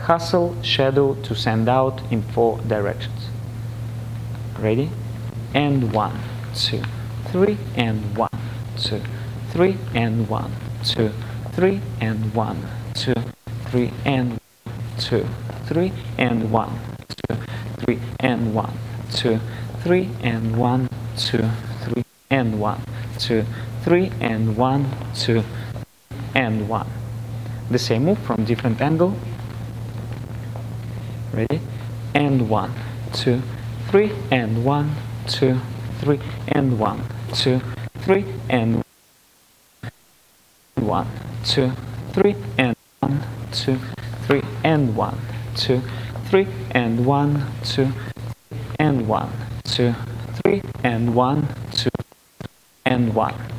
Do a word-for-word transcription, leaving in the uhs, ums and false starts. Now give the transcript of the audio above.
hustle shadow to send out in four directions. Ready? And one, two, three, and one, two, three, and one, two, three, and one, two, three, and two, three, and one, two, three, and one, two, three, and one, two, three, and one, two, three, and one, two, and one. The same move from different angle. Ready? And one, two, three, and one, two, three, and one, two, three, and one, two, three, and one, two, three, and one, two, three, and one, two, and one, two, three, and one, two, and one.